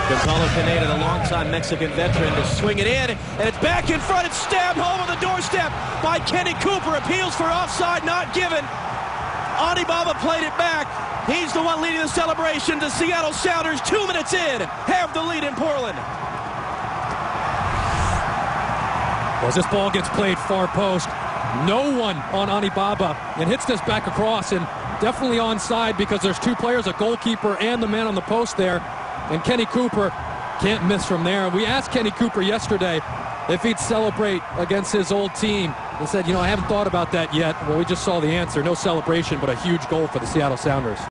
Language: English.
Gonzalo Pineda, the longtime Mexican veteran, to swing it in, and it's back in front. It's stabbed home on the doorstep by Kenny Cooper. Appeals for offside, not given. Animbaba played it back. He's the one leading the celebration. The Seattle Sounders, 2 minutes in, have the lead in Portland. As this ball gets played far post, no one on Animbaba, and hits this back across, and definitely onside because there's two players, a goalkeeper and the man on the post there. And Kenny Cooper can't miss from there. We asked Kenny Cooper yesterday if he'd celebrate against his old team. He said, I haven't thought about that yet. Well, we just saw the answer. No celebration, but a huge goal for the Seattle Sounders.